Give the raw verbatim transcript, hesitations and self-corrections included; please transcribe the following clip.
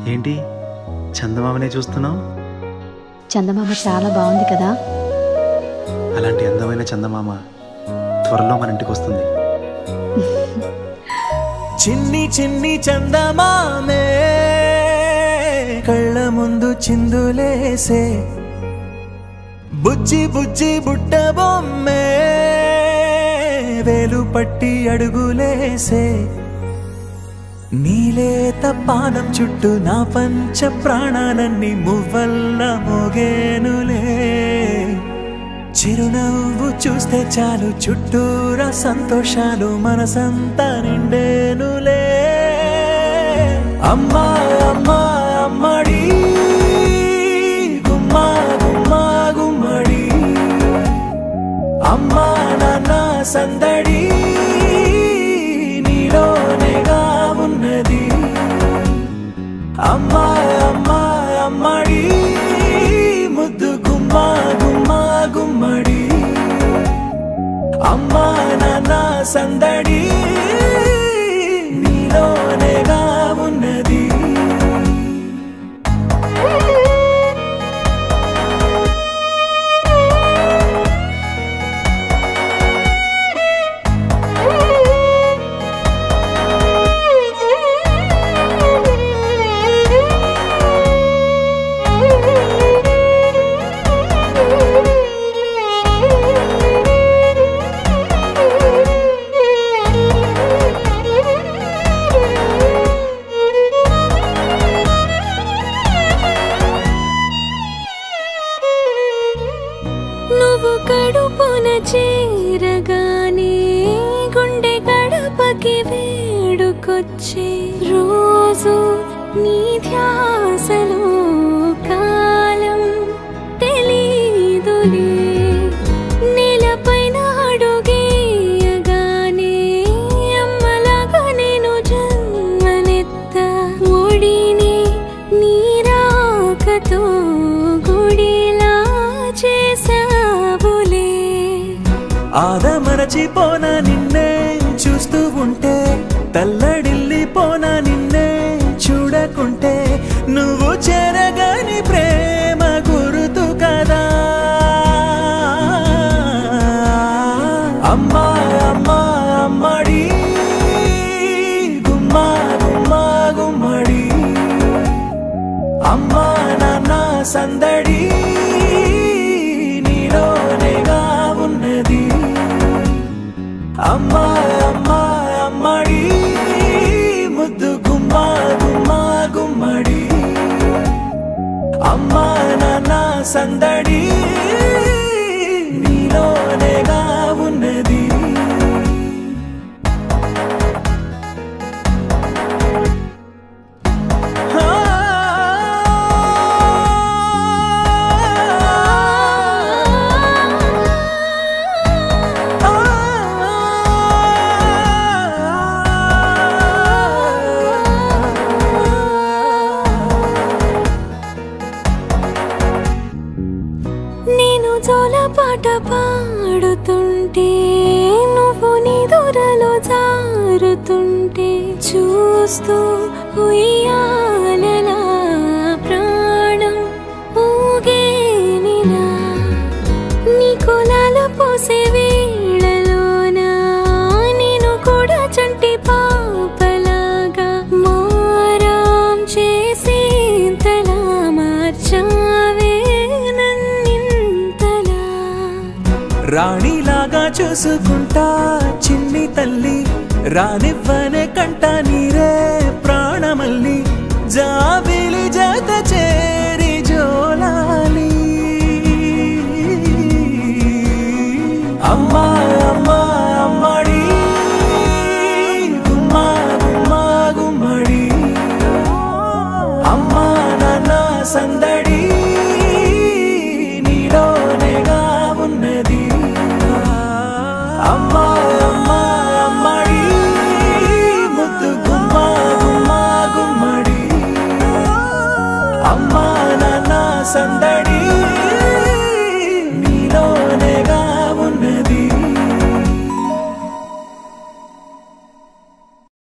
ఏంటి చందమామనే చూస్తున్నావు? చందమామ చాలా బాగుంది కదా. అలాంటి అందమైన చందమామ త్వరలో మన ఇంటికి వస్తుంది. చిన్ని చిన్ని చందమామే కళ్ళ ముందు చిందులేసే, బుజ్జి బుజ్జి బుట్ట బొమ్మే వేలు పట్టి అడుగులేసే, నీలేత పానం చుట్టూ నా పంచ ప్రాణాలన్నీ మువ్వల్ల మోగేనులే, చిరునవ్వు చూస్తే చాలు చుట్టూరా సంతోషాలు మనసంతా నిండేనులే. అమ్మా అమ్మా అమ్మడి గుమ్మా గుమ్మా గుమ్మడి, అమ్మా నాన్న సందడి నీలోనేగా ఉన్నది. అమ్మా అమ్మా అమ్మడి ముద్దు గుమ్మా గుమ్మా గుమ్మడి, అమ్మా నాన్న సందడి నీలోనేగా ఉన్నది. నువ్వు కడుపున చేరగానే గుండె గడపకి వేడుకొచ్చే, రోజు నీ ధ్యాసలో కాలం తెలీదులే, నేలపైన అడుగేయగానే అమ్మలాగా నేను జన్మనెత్త, ఒడిని నీ రాకతో గుడిలా చేసావులే. ఆదమరచిపోనా నిన్నే చూస్తూ ఉంటే, తల్లడిల్లిపోనా నిన్నే చూడకుంటే, నువ్వు చెరగని ప్రేమ గురుతు కదా. అమ్మా అమ్మా అమ్మడి గుమ్మా గుమ్మా గుమ్మడి, అమ్మా నాన్న సందడి నీలోనేగా ఉన్నది. అమ్మా అమ్మా అమ్మడి ముద్దు గుమ్మా గుమ్మా గుమ్మడి, అమ్మా నాన్న సందడి నీలోనేగా ఉన్నది. నేను జోలపాట పాడుతుంటే, నువ్వు నీ దూరలో జారుతుంటే, చూస్తూ ఉయ్యాలలా ప్రాణం ఊగేనిలా, నీ కులాల పోసే వేళలోనా నేను కూడా చంటి పాపలాగా మారాం చేసి తలా మార్చావే. రాణిలాగా చూసుకుంటా చిన్ని తల్లి, రానివ్వనే కంట నీరే ప్రాణమల్లి, జాబిలి జత చేరి జోలాలి. అమ్మా అమ్మా అమ్మడి గుమ్మా గుమ్మా గుమ్మడి, అమ్మా నాన్న సందడి నీలోనేగా ఉన్నది. అమ్మా అమ్మా అమ్మడి ముద్దు గుమ్మా గుమ్మా గుమ్మడి, అమ్మా నాన్న సందడి